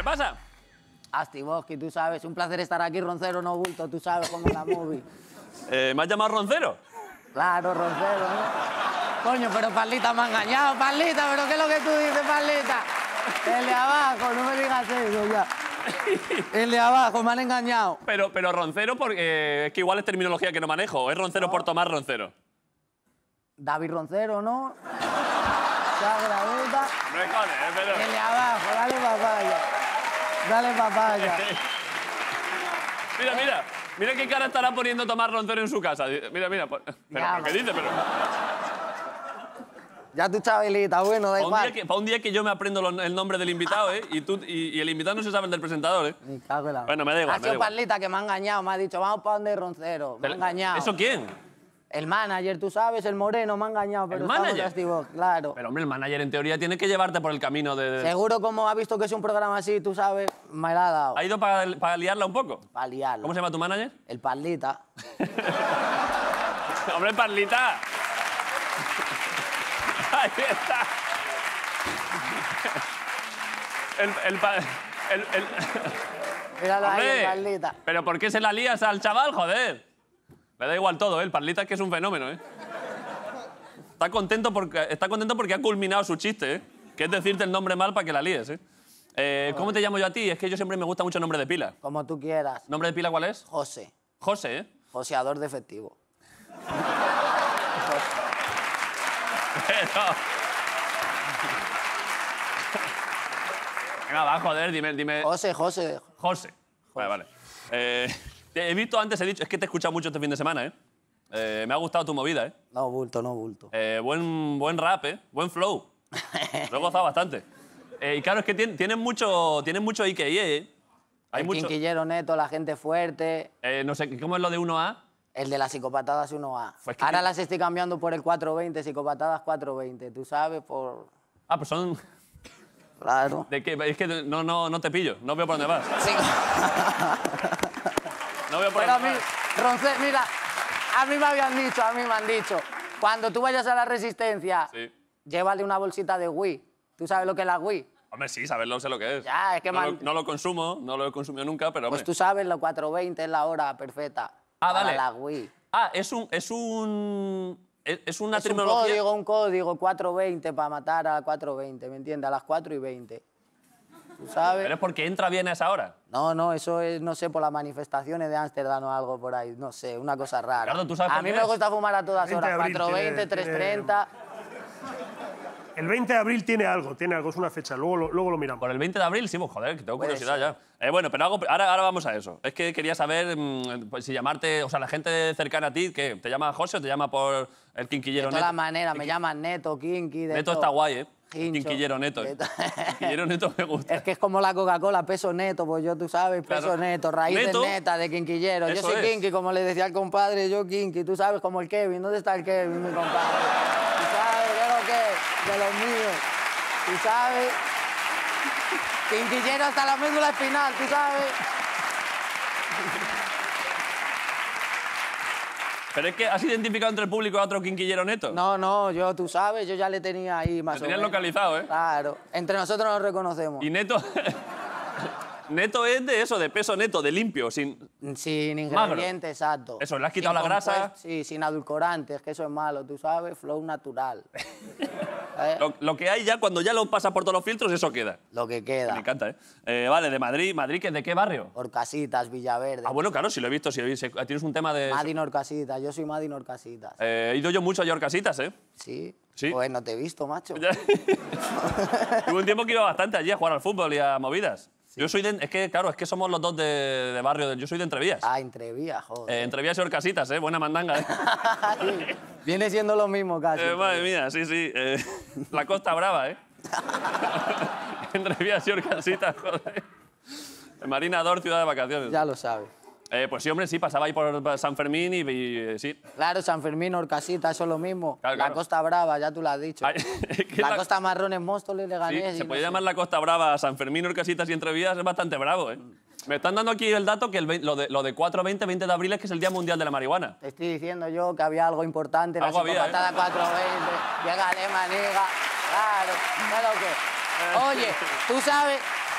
pasa? Astiboski, tú sabes, un placer estar aquí, Roncero, no bulto, tú sabes cómo la movie. ¿Me has llamado Roncero? Claro, Roncero, ¿no? Coño, pero Parlita me ha engañado, Parlita, pero ¿qué es lo que tú dices, Parlita? El de abajo, no me digas eso ya. El de abajo, me han engañado. Pero Roncero, porque es que igual es terminología que no manejo. Es Roncero por tomar Roncero. David Roncero, ¿no? Sagradita. No es joder, pero... El de abajo, dale papaya. Dale papaya. Mira, mira. Mira qué cara estará poniendo Tomás Roncero en su casa. Mira, mira. Pero, ¿qué dice? Pero... Ya tu Chabelita, bueno, da igual. Para un día que yo me aprendo el nombre del invitado, ¿eh? Y el invitado no se sabe el del presentador, ¿eh? Me cago en la... Bueno, me da igual. Ha sido Parlita que me ha engañado, me ha dicho, vamos para donde Roncero. Me ha engañado. ¿Eso quién? El manager, tú sabes, el moreno, me ha engañado, pero ¿El manager? Estamos claro. Pero, hombre, el manager en teoría tiene que llevarte por el camino de... Seguro, como ha visto que es un programa así, tú sabes, me la ha dado. ¿Ha ido para liarla un poco? Para liarla. ¿Cómo se llama tu manager? El Parlita. ¡Hombre, Parlita! Ahí está. Míralo ahí, ¡Hombre! el Parlita. ¿Pero por qué se la lías al chaval, joder? Me da igual todo, ¿eh? El Parlita es que es un fenómeno, ¿eh? Está contento porque ha culminado su chiste, ¿eh? Que es decirte el nombre mal para que la líes, ¿eh? ¿Cómo te llamo yo a ti? Es que yo siempre me gusta mucho el nombre de pila. Como tú quieras. ¿Nombre de pila cuál es? José. José, ¿eh? Joseador de efectivo. Pero... Venga, va, joder, dime... José. Vale, vale. He visto antes, he dicho... Es que te he escuchado mucho este fin de semana, ¿eh? Me ha gustado tu movida, ¿eh? No bulto, no bulto. Buen rap, ¿eh? Buen flow. Lo he gozado bastante. Y claro, es que tienen mucho IKI, ¿eh? Hay el mucho... quinquillero neto, la gente fuerte. No sé, ¿cómo es lo de 1A? El de las psicopatadas 1A. Pues que ahora las estoy cambiando por el 420, psicopatadas 420. Tú sabes, por... Ah, pues son... Claro. ¿De qué? Es que no te pillo. No veo por dónde vas. Sí. No veo por Pero a dónde mí, vas. Roncero, mira, a mí me han dicho, cuando tú vayas a la Resistencia, Sí. llévale una bolsita de Wii. ¿Tú sabes lo que es la Wii? Hombre, sí, saberlo sé lo que es. Ya, es que no lo consumo, no lo he consumido nunca, pero Pues hombre. tú sabes, los 420 es la hora perfecta para vale. la Wii. Ah, es una Es terminología... un código 420 para matar a 420, ¿me entiendes? A las 4:20. ¿Tú sabes? Pero es porque entra bien a esa hora. No, eso es, no sé, por las manifestaciones de Ámsterdam o algo por ahí, no sé, una cosa rara. Ricardo, ¿tú sabes a por mí qué me es? gusta fumar a todas 20 de horas, abril 4:20, tiene- 3:30. El 20 de abril tiene algo, es una fecha, luego lo miramos. Por el 20 de abril, sí, pues joder, que tengo Puede curiosidad ser. ya. Bueno, pero ahora vamos a eso. Es que quería saber pues, si llamarte, o sea, la gente cercana a ti, ¿qué? ¿Te llama José o te llama por el quinquillero De todas neto? maneras, me llaman Neto, Kinky, de Neto todo. está guay, ¿eh? Hincho. Quinquillero neto. Quinquillero neto me gusta. Es que es como la Coca-Cola, peso neto, pues yo, tú sabes, peso Claro. neto, raíces Neto. netas de quinquillero. Yo Eso soy es. Kinky, como le decía al compadre, yo Kinky, tú sabes, como el Kevin. ¿Dónde está el Kevin, mi compadre? Tú sabes, de lo que, de los míos. Tú sabes. Quinquillero hasta la médula espinal, tú sabes. Pero es que has identificado entre el público a otro quinquillero neto. No, yo, tú sabes, yo ya le tenía ahí más Lo o tenías menos. localizado, ¿eh? Claro, entre nosotros nos reconocemos. Y neto... neto es de eso, de peso neto, de limpio, sin... Sin Magro. ingredientes, exacto. Eso, le has quitado Sin la grasa. compuestos, sí, sin adulcorantes, que eso es malo, tú sabes, flow natural. Lo que hay ya, cuando ya lo pasas por todos los filtros, eso queda. Lo que Me queda. encanta, ¿eh? Vale, de Madrid. ¿Madrid ¿de qué barrio? Orcasitas, Villaverde. Ah, bueno, claro, si lo he visto, tienes un tema de... Madin Orcasitas, yo soy Madin Orcasitas. He ido yo mucho a Yorcasitas, ¿eh? ¿Sí? Sí. Pues no te he visto, macho. Hubo un tiempo que iba bastante allí a jugar al fútbol y a movidas. Yo soy de... Es que, claro, es que somos los dos de barrio. Yo soy de Entrevías. Ah, Entrevías, joder. Entrevías y Orcasitas, ¿eh? Buena mandanga, ¿eh? Sí, viene siendo lo mismo casi. Madre mía, sí, sí. La Costa Brava, ¿eh? Entrevías y Orcasitas, joder. Marinador, ciudad de vacaciones. Ya lo sabes. Pues sí, hombre, sí, pasaba ahí por San Fermín y sí. Claro, San Fermín, Orcasitas, eso es lo mismo. Claro, claro. La Costa Brava, ya tú lo has dicho. Ay, es que La Costa Marrón es Móstoles, Leganés. Sí, y se no puede sé. llamar la Costa Brava San Fermín, Orcasitas y Entrevías, es bastante bravo, ¿eh? Me están dando aquí el dato que lo de 4:20, 20 de abril es que es el Día Mundial de la Marihuana. Te estoy diciendo yo que había algo importante, la Algo había, psicopatada 420, llegale maniga, claro, ¿sabes lo que? Oye, tú sabes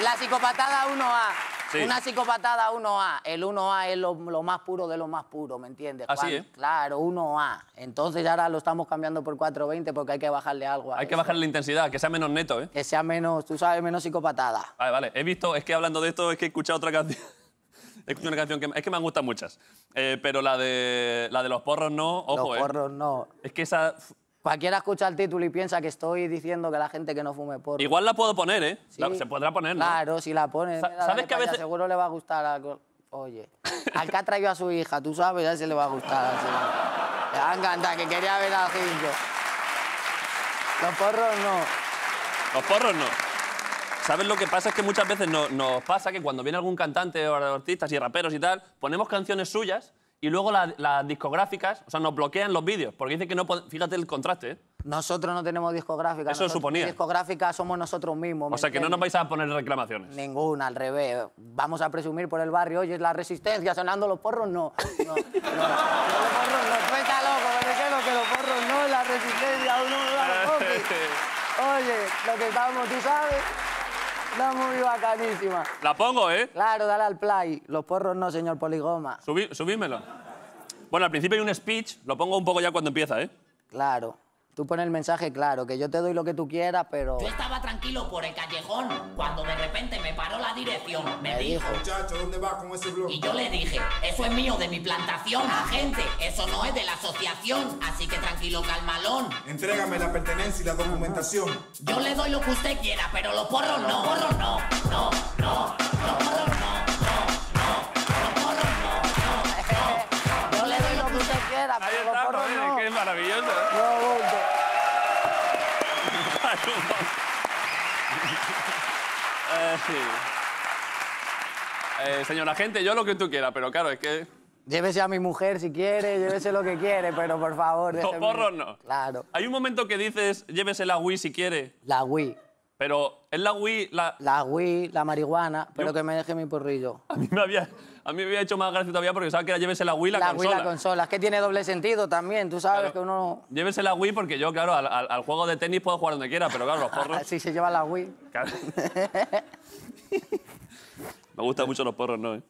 La psicopatada 1A. Sí. Una psicopatada 1A. El 1A es lo más puro de lo más puro, ¿me entiendes? Así, ¿eh? Claro, 1A. Entonces ahora lo estamos cambiando por 420 porque hay que bajarle algo a Hay que eso. bajarle la intensidad, que sea menos neto, ¿eh? Que sea menos, tú sabes, menos psicopatada. Vale, vale. He visto, es que hablando de esto, es que he escuchado otra canción. He escuchado una canción que... Es que me han gustado muchas. Pero la de los porros no, ojo, Los porros no. Es que esa... Cualquiera escucha el título y piensa que estoy diciendo que la gente que no fume porro. Igual la puedo poner, ¿eh? Sí. Se podrá poner, ¿no? Claro, si la pones. Mira, ¿Sabes dale que a para allá, veces- seguro le va a gustar algo. Oye, al que ha traído a su hija, tú sabes, a ese le va a gustar. Así. Le va a encantar, que quería ver a Jinjo. Los porros no. Los porros no. ¿Sabes lo que pasa? Es que muchas veces nos pasa que cuando viene algún cantante o artistas y raperos y tal, ponemos canciones suyas y luego las discográficas, o sea, nos bloquean los vídeos porque dicen que no... Fíjate el contraste, ¿eh? Nosotros no tenemos discográfica. Eso nosotros, suponía. Discográfica somos nosotros mismos. ¿me O sea, que no nos entiendes? vais a poner reclamaciones. Ninguna, al revés. Vamos a presumir por el barrio, oye, es la resistencia, sonando los porros, no. No, no. Los porros no, tú estás loco, pero es lo que los porros no, la resistencia, uno no la Oye, lo que estamos, tú sabes, está muy bacanísima. La pongo, ¿eh? Claro, dale al play. Los porros no, señor Poligoma. Subídmelo. Bueno, al principio hay un speech, lo pongo un poco ya cuando empieza, ¿eh? Claro. Tú pones el mensaje claro, que yo te doy lo que tú quieras, pero... Yo estaba tranquilo por el callejón cuando de repente me paró la dirección. Me dijo, Muchacho, ¿dónde vas con ese blog? y yo le dije, eso es mío, de mi plantación, agente, eso no es de la asociación, así que tranquilo, calmalón. Entrégame la pertenencia y la documentación. Yo le doy lo que usted quiera, pero los porros no. Los porros no, no, no, los porros no, los porros no. Yo le doy lo que usted quiera, Ahí pero los está, porros joder, no. es que es maravilloso, ¿eh? No, bulto. Sí. Señora gente, yo lo que tú quieras, pero claro, es que... Llévese a mi mujer si quiere, llévese lo que quiere, pero por favor, Los déjeme... porros no. Claro. Hay un momento que dices, llévese la Wii si quiere, La Wii. pero es la Wii... La Wii, la marihuana, pero que me deje mi porrillo. A mí me había hecho más gracia todavía porque sabía que era llévese la Wii la La consola. Wii, la consola. Es que tiene doble sentido también, tú sabes Claro. que uno... Llévese la Wii porque yo, claro, al juego de tenis puedo jugar donde quiera, pero claro, los porros... Así se lleva la Wii. Claro. Me gustan mucho los porros, ¿no?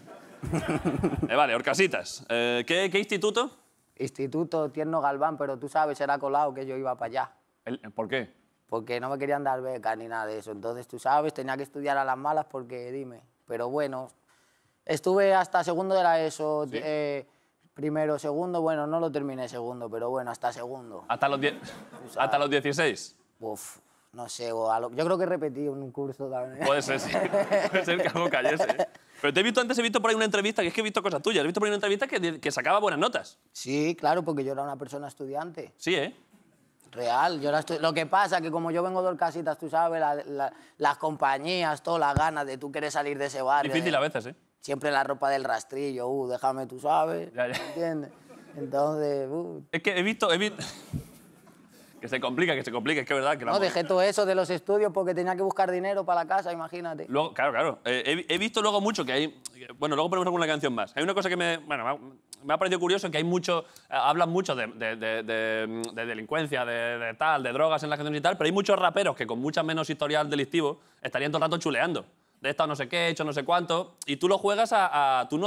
Vale, Horcasitas. ¿Qué instituto? Instituto Tierno Galván, pero tú sabes, era colado que yo iba para allá. ¿Por qué? Porque no me querían dar becas ni nada de eso. Entonces, tú sabes, tenía que estudiar a las malas porque, dime. Pero bueno, estuve hasta segundo de la ESO, ¿Sí? primero, segundo, bueno, no lo terminé segundo, pero bueno, hasta segundo. Hasta los 16. Uf, no sé, yo creo que repetí un curso también. Puede ser, sí. Puede ser que algo cayese. ¿Eh? Pero antes he visto por ahí una entrevista, que es que he visto cosas tuyas. He visto por ahí una entrevista que sacaba buenas notas. Sí, claro, porque yo era una persona estudiante. Sí, ¿eh? Real, lo que pasa es que como yo vengo de Horcasitas, tú sabes, las compañías, todas las ganas de tú quieres salir de ese barrio. Difícil a veces, ¿eh? Siempre la ropa del rastrillo, déjame, tú sabes, Ya, ya. ¿entiendes? Entonces, Es que he visto... Que se complica, es que es verdad que la no, dejé todo eso de los estudios porque tenía que buscar dinero para la casa, imagínate. Luego, claro. He visto luego mucho que hay... Bueno, luego ponemos alguna canción más. Hay una cosa que me ha parecido curioso, que hay mucho... hablan mucho de delincuencia, de tal, de drogas en las canciones y tal, pero hay muchos raperos que con mucha menos historial delictivo estarían todo el rato chuleando. De esta no sé qué, he hecho no sé cuánto. Y tú lo juegas tú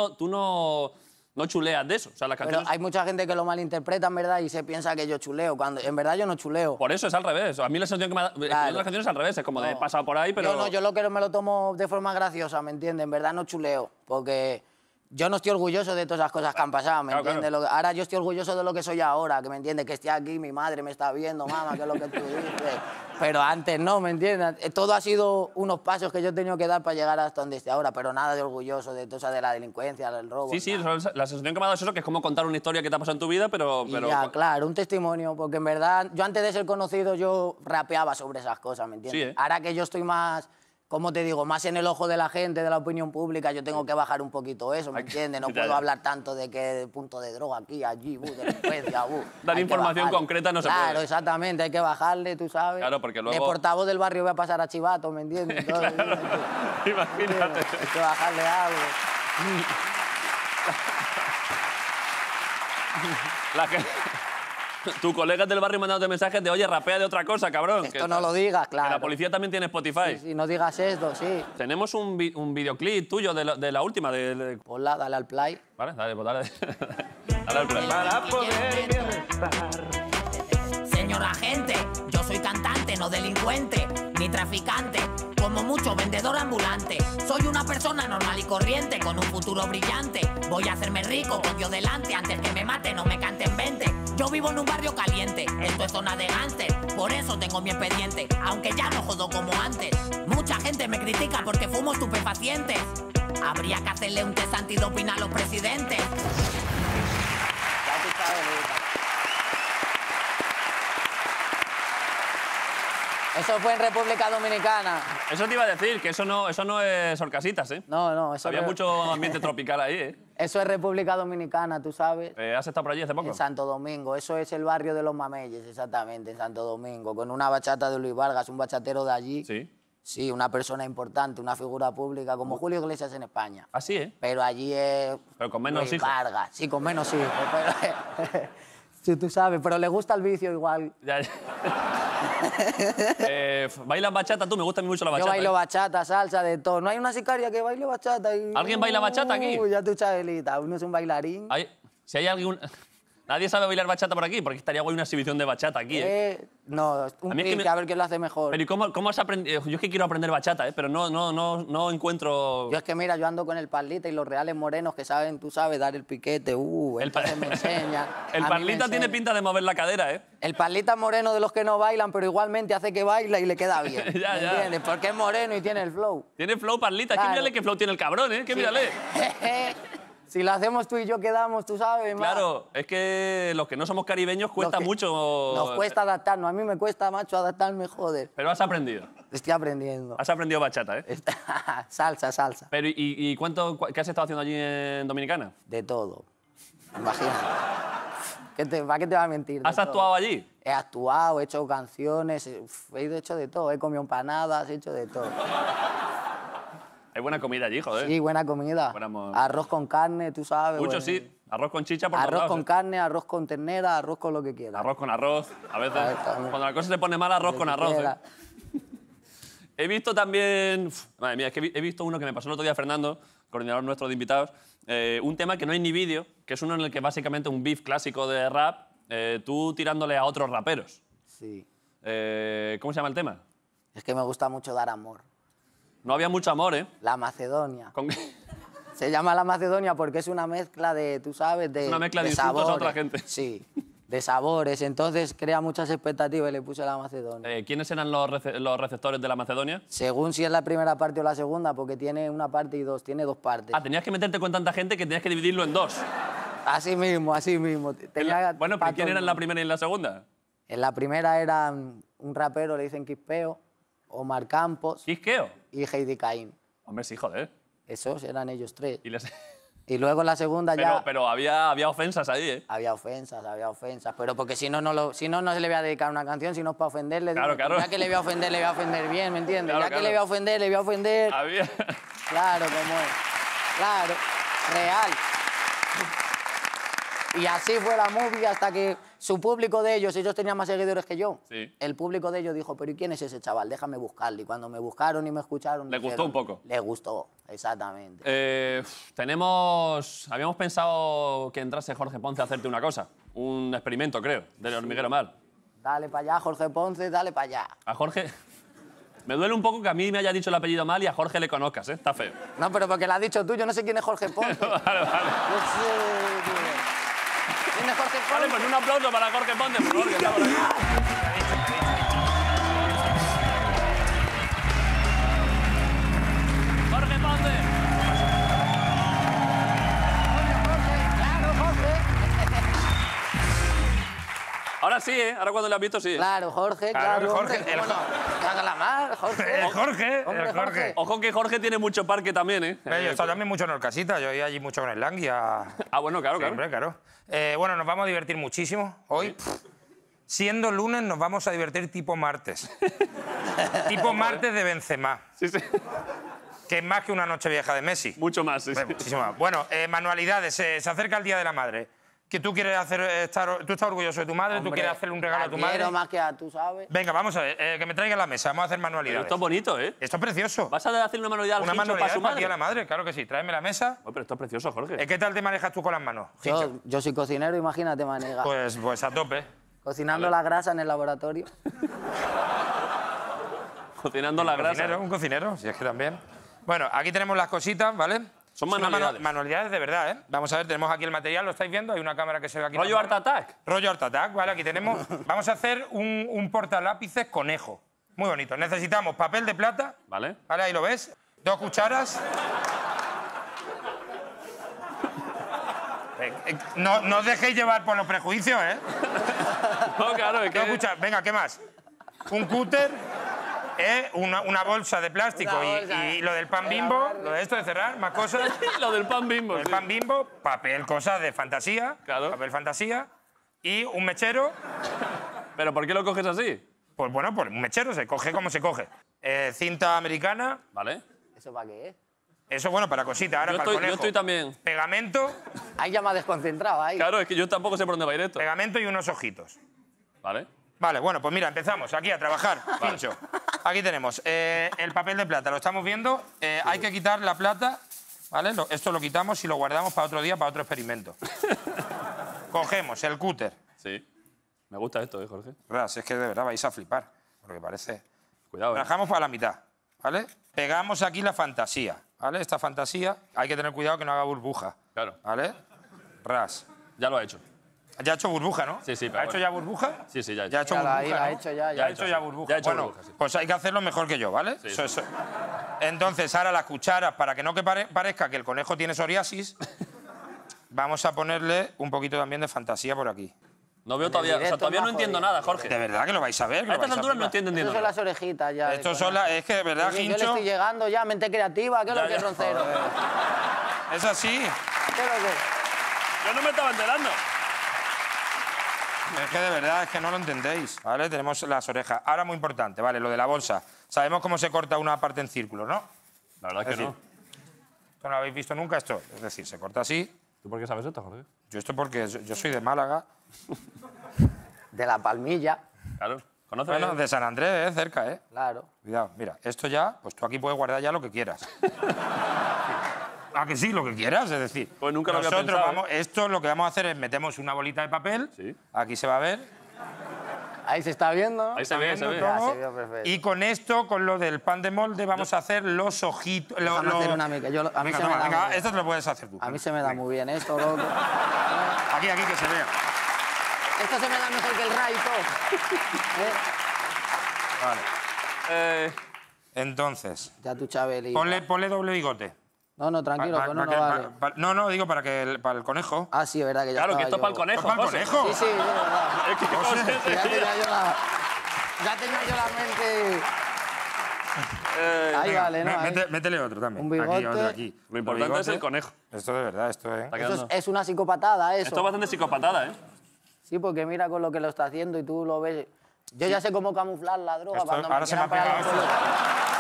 no chuleas de eso. O sea, las Pero canciones... hay mucha gente que lo malinterpreta, en verdad, y se piensa que yo chuleo, cuando en verdad yo no chuleo. Por eso es al revés. A mí la sensación que me da... Claro. Las canciones es al revés. Es como de he No. pasado por ahí, pero... Yo no, yo lo que me lo tomo de forma graciosa, ¿me entiendes? En verdad no chuleo, porque yo no estoy orgulloso de todas esas cosas que han pasado, ¿me Claro, entiendes? claro. Ahora yo estoy orgulloso de lo que soy ahora, que me entiendes, que estoy aquí, mi madre me está viendo, mamá, que es lo que tú dices. Pero antes no, ¿me entiendes? Todo ha sido unos pasos que yo he tenido que dar para llegar hasta donde estoy ahora, pero nada de orgulloso de toda de la delincuencia, del robo. Sí, nada. la sensación que me ha dado es eso, que es como contar una historia que te ha pasado en tu vida, pero... Y ya, claro, un testimonio, porque en verdad, yo antes de ser conocido, yo rapeaba sobre esas cosas, ¿me entiendes? Sí, ¿eh? Ahora que yo estoy más, ¿cómo te digo? Más en el ojo de la gente, de la opinión pública, yo tengo que bajar un poquito eso, ¿me entiendes? No Ya, puedo ya. hablar tanto de que punto de droga aquí, allí, delincuencia, Dar Hay que información bajarle. concreta no se Claro, puede. exactamente, hay que bajarle, tú sabes. Claro, porque luego- De portavoz del barrio voy a pasar a chivato, ¿me entiendes? Entonces, Imagínate. hay que bajarle algo. La gente... tus colegas del barrio mandándote mensajes de, oye, rapea de otra cosa, cabrón. Esto no lo digas, Que claro. la policía también tiene Spotify. Sí, no digas esto, sí. Tenemos un videoclip tuyo de la última. Ponla, dale al play. Vale, dale, pues dale. Dale al play. Para poder Señor agente, yo soy cantante, no delincuente, ni traficante, como mucho vendedor ambulante. Soy una persona normal y corriente, con un futuro brillante. Voy a hacerme rico con Dios delante, antes que me mate no me canten 20. Yo vivo en un barrio caliente, esto es zona de gánster, por eso tengo mi expediente, aunque ya no jodo como antes. Mucha gente me critica porque fumo estupefacientes. Habría que hacerle un test antidoping a los presidentes. Ya tú sabes, Luis. Eso fue en República Dominicana. Eso te iba a decir, que eso no es Orcasitas, ¿eh? No, eso, Había mucho ambiente tropical ahí, ¿eh? eso es República Dominicana, tú sabes. ¿Has estado por allí hace poco? En Santo Domingo, eso es el barrio de los Mameyes, exactamente, en Santo Domingo, con una bachata de Luis Vargas, un bachatero de allí. Sí. Sí, una persona importante, una figura pública, como Julio Iglesias en España. Así, ¿eh? Pero allí es... Pero con menos Luis hijos. Vargas, sí, con menos hijos, pero... sí, tú sabes, pero le gusta el vicio igual. Ya, ya. ¿Bailas bachata tú? Me gusta a mí mucho la bachata. Yo bailo ¿eh? bachata, salsa, de todo. No hay una sicaria que baile bachata y... ¿Alguien baila bachata aquí? Ya tú sabes, Lita, uno es un bailarín. Si hay alguien... Nadie sabe bailar bachata por aquí, porque estaría guay una exhibición de bachata aquí, ¿eh? No, un A mí es que pique, a ver quién lo hace mejor. Pero ¿y cómo has aprendido? Yo es que quiero aprender bachata, ¿eh? Pero no encuentro... Yo es que mira, yo ando con el Parlita y los reales morenos que saben, tú sabes, dar el piquete. Entonces me enseña. El a mí me Parlita tiene enseña. pinta de mover la cadera, ¿eh? El Parlita moreno de los que no bailan, pero igualmente hace que baila y le queda bien. Ya, ¿Me ya. entiendes? Porque es moreno y tiene el flow. Tiene flow Parlita. Es que Claro. mírale qué flow tiene el cabrón, ¿eh? Que mírale. Si lo hacemos tú y yo quedamos, tú sabes, más. Claro, es que los que no somos caribeños cuesta Los que- mucho... Nos cuesta adaptarnos. A mí me cuesta, macho, adaptarme, joder. Pero has aprendido. Estoy aprendiendo. Has aprendido bachata, ¿eh? Salsa. Pero ¿y qué has estado haciendo allí en Dominicana? De todo. Imagínate. ¿Para qué te va a mentir? De ¿Has todo. actuado allí? He actuado, he hecho canciones, he hecho de todo. He comido empanadas, he hecho de todo. Hay buena comida allí, joder. Sí, buena comida. Arroz con carne, tú sabes. Mucho bueno. sí. Arroz con chicha por todos Arroz lados, con ¿eh? carne, arroz con ternera, arroz con lo que quieras. Arroz con arroz. A veces, A ver, también. cuando la cosa se pone mal, arroz Lo con que arroz. ¿eh? quieras. He visto también... Madre mía, es que he visto uno que me pasó el otro día Fernando, coordinador nuestro de invitados, un tema que no hay ni vídeo, que es uno en el que básicamente un beef clásico de rap, tú tirándole a otros raperos. Sí. ¿Cómo se llama el tema? Es que me gusta mucho dar amor. No había mucho amor, ¿eh? La Macedonia. Con- Se llama La Macedonia porque es una mezcla de, tú sabes, de Es una mezcla de insultos a sabores. otra gente. Sí, de sabores. Entonces crea muchas expectativas y le puse La Macedonia. ¿Quiénes eran los receptores de la Macedonia? Según si es la primera parte o la segunda, porque tiene una parte y dos, tiene dos partes. Ah, tenías que meterte con tanta gente que tenías que dividirlo en dos. Así mismo, así mismo. Tenía Bueno, pa' pero ¿quién todo era el en la mundo. primera y en la segunda? En la primera era un rapero, le dicen Quispeo, Omar Campos ¿Quisqueo? y Heidi Caín. Hombre, sí, joder. Esos eran ellos tres. Y les- Y luego en la segunda ya... Pero había ofensas ahí, ¿eh? Había ofensas, pero porque si no, no se le voy a dedicar una canción, si no es para ofenderle. Claro, digo, claro. Ya que le voy a ofender, le voy a ofender bien, ¿me entiendes? Claro, ya claro. que le voy a ofender, le voy a ofender. Había... Claro, como es. Claro, real. Y así fue la movie hasta que su público de ellos tenían más seguidores que yo. Sí. El público de ellos dijo, pero ¿y quién es ese chaval? Déjame buscarle. Y cuando me buscaron y me escucharon... Le dijeron, gustó un poco. Le gustó, exactamente. Habíamos pensado que entrase Jorge Ponce a hacerte una cosa. Un experimento, creo, del hormiguero mal. Dale para allá, Jorge Ponce, dale para allá. A Jorge... Me duele un poco que a mí me haya dicho el apellido mal y a Jorge le conozcas, ¿eh? Está feo. No, pero porque lo has dicho tú, yo no sé quién es Jorge Ponce. Vale, vale. Yo sé, tío. ¿Quién es Jorge Ponce? Vale, pues un aplauso para Jorge Ponce, por favor, que está por aquí. Jorge Ponce. Claro, Jorge. Ahora sí, ¿eh? Ahora cuando le has visto, sí. Claro, Jorge, Claro, claro. Jorge, hombre, el ¿cómo no? Trágala más, Jorge. Jorge, Hombre, el Jorge. Ojo que Jorge tiene mucho parque también, ¿eh? Yo he estado también mucho en Orcasita, yo iba allí mucho con el Langui a... Ah, bueno, claro, Sí, claro. hombre, claro. Bueno, nos vamos a divertir muchísimo hoy. Siendo lunes, nos vamos a divertir tipo martes. Tipo martes de Benzema, Sí, sí. que es más que una noche vieja de Messi. Mucho más, sí, sí. Muchísimo más. Bueno, manualidades. Se acerca el Día de la Madre. que tú quieres hacer, tú estás orgulloso de tu madre, Hombre, tú quieres hacerle un regalo a tu madre. Quiero más que a tú, ¿sabes? Venga, vamos a ver, que me traiga la mesa, vamos a hacer Pero manualidades. esto es bonito, ¿eh? Esto es precioso. ¿Vas a hacer una manualidad al Una Hincho manualidad para su para ti madre? a la madre, claro que sí. Tráeme la mesa. Oh, pero esto es precioso, Jorge. ¿Qué tal te manejas tú con las manos, Hincho? Yo soy cocinero, imagínate, manega. Pues a tope. Cocinando la grasa en el laboratorio. Cocinando la grasa. Un cocinero, si es que también. Bueno, aquí tenemos las cositas, ¿vale? Son una manualidades. manualidades de verdad, ¿eh? Vamos a ver, tenemos aquí el material, ¿lo estáis viendo? Hay una cámara que se ve aquí. ¿Rollo Art Attack? Rollo Art Attack, ¿vale? Aquí tenemos. Vamos a hacer un portalápices conejo. Muy bonito. Necesitamos papel de plata. Vale. ¿Vale? Ahí lo ves. 2 cucharas. No os dejéis llevar por los prejuicios, ¿eh? No, claro, es 2 que... cucharas. Venga, ¿qué más? Un cúter. Una bolsa de plástico Una bolsa, y lo del pan Bimbo, lo de esto de cerrar, más cosas. Lo del pan Bimbo. El sí. pan Bimbo, papel, cosas de fantasía, Claro. papel fantasía y un mechero. ¿Pero por qué lo coges así? Pues bueno, pues un mechero se coge como se coge. Cinta americana, ¿Vale? ¿Eso para qué es? eso bueno, para cositas, ahora Yo para el conejo. yo estoy también... Pegamento, Ahí ya me ha desconcentrado, ahí. Claro, es que yo tampoco sé por dónde va a ir esto. pegamento y unos ojitos. ¿Vale? Vale, bueno, pues mira, empezamos aquí a trabajar. Pincho. Aquí tenemos el papel de plata, lo estamos viendo. Hay que quitar la plata, ¿vale? Esto lo quitamos y lo guardamos para otro día, para otro experimento. Cogemos el cúter. Sí. Me gusta esto, Jorge. Ras, es que de verdad vais a flipar, porque parece... Cuidado, Lo dejamos para la mitad, ¿vale? Pegamos aquí la fantasía, ¿vale? Esta fantasía, hay que tener cuidado que no haga burbuja. Claro. ¿Vale? Ras. Ya lo ha hecho. Ya ha hecho burbuja, ¿no? Sí, sí, pero ¿Ha hecho bueno. ya burbuja? Sí, sí, ya ha hecho. Ya ha hecho Ya burbuja, la ha ¿no? hecho ya, Ya ha ya. hecho ya burbuja. Ya ha hecho Bueno, burbuja, sí. pues hay que hacerlo mejor que yo, ¿vale? Sí, Eso, sí. eso. Entonces, ahora las cucharas, para que no parezca que el conejo tiene psoriasis, vamos a ponerle un poquito también de fantasía por aquí. No veo todavía... O sea, directo todavía no más entiendo jodido. nada, Jorge. De verdad que lo vais a ver. que A lo estas vais alturas no flipar. entiendo Esas son nada. las orejitas ya. Estos son las... Es que de verdad, Yo le Hincho, estoy llegando ya, mente creativa, ¿qué es lo que es roncero? es así. ¿Qué es lo que es? Yo no me estaba enterando. Es que de verdad, es que no lo entendéis, ¿vale? Tenemos las orejas. Ahora, muy importante, ¿vale? Lo de la bolsa. Sabemos cómo se corta una parte en círculo, ¿no? La verdad es que decir, no. ¿Esto no lo habéis visto nunca? Esto, es decir, se corta así. ¿Tú por qué sabes esto, Jorge? Yo esto porque yo soy de Málaga. De la palmilla, Claro. ¿Conoces? Bueno, de San Andrés, cerca, ¿eh? claro. Cuidado, mira, esto ya, pues tú aquí puedes guardar ya lo que quieras. ¿A que sí? Lo que quieras, es decir. Pues nunca lo había nosotros pensado, vamos, esto lo que vamos a hacer es metemos una bolita de papel. Sí. Aquí se va a ver. Ahí se está viendo, ¿no? Ahí se ve, se ve. Ya, todo. se vio perfecto. Y con esto, con lo del pan de molde, vamos a hacer los ojitos. Déjame hacer una mica. A mí Venga, se toma, me da venga, muy bien. esto te lo puedes hacer tú. A mí se me da muy bien esto, loco. Aquí, que se vea. Esto se me da mejor que el ray y todo. ¿Eh? Vale. Entonces, Ya tu Chabeli. ponle doble bigote. No, tranquilo, Pa- que pa- no, que- no vale. no, digo para el conejo. Ah, sí, es verdad que ya Claro, que estaba esto es para el yo- conejo, ¿Esto es José. para el conejo? Sí, sí, de verdad. Es que José... Ya tenía yo la... Ya tenía yo la mente... Ahí vale, ¿no? Ahí. Métele otro también. Un bigote. Aquí, otro aquí. Lo importante es Bigote. el conejo. Esto de verdad, esto Está Eso quedando- es una psicopatada, eso. Esto es bastante psicopatada, ¿eh? Sí, porque mira con lo que lo está haciendo y tú lo ves. Yo ya sé cómo camuflar la droga Esto- cuando ahora se me ha quieran parar pegado los esto. pelos.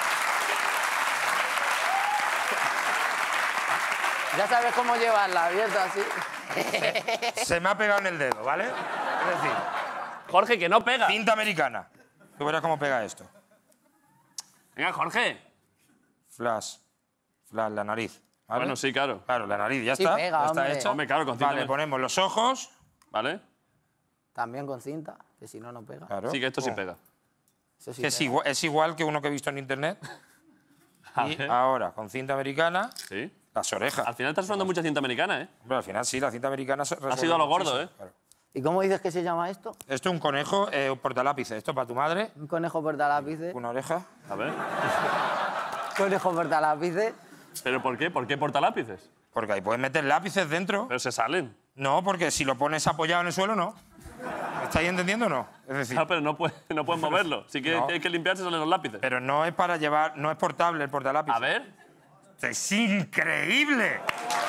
Ya sabes cómo llevarla, abierta así. Se me ha pegado en el dedo, ¿vale? Es decir, Jorge, que no pega. cinta americana. Tú verás cómo pega esto. Venga, Jorge. Flash, la nariz. ¿vale? Bueno, sí, claro. Claro, la nariz, ya Sí está. pega, ya está hombre. hecho. Hombre, claro, con cinta Vale, americana. ponemos los ojos. ¿Vale? También con cinta, que si no, no pega. Claro. Sí, que esto sí Pum. pega. Eso sí Que pega. es igual que uno que he visto en internet. A Y ver. ahora, con cinta americana, Sí. las orejas. Al final estás usando mucha cinta americana, ¿eh? Hombre, al final sí, la cinta americana se resuelve sido a lo gordo, muchísimo, ¿eh? claro. ¿Y cómo dices que se llama esto? Esto es un conejo, un portalápices. Esto para tu madre, Un conejo portalápices. una oreja. A ver. Conejo portalápices. ¿Pero por qué? ¿Por qué portalápices? Porque ahí puedes meter lápices dentro. Pero se salen. No, porque si lo pones apoyado en el suelo, no. ¿Me estáis entendiendo o no? Es decir, Ah, pero no puedes moverlo. Si quieres, No. tienes que limpiarse, salen los lápices. pero no es para llevar, no es portable el portalápices. A ver. ¡Es increíble!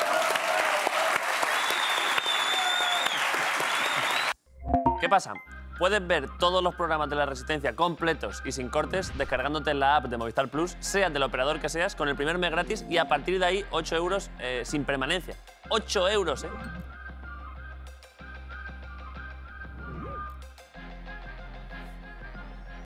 ¿Qué pasa? Puedes ver todos los programas de La Resistencia completos y sin cortes descargándote la app de Movistar Plus, seas del operador que seas, con el primer mes gratis y a partir de ahí 8 euros sin permanencia. 8 euros, ¿eh?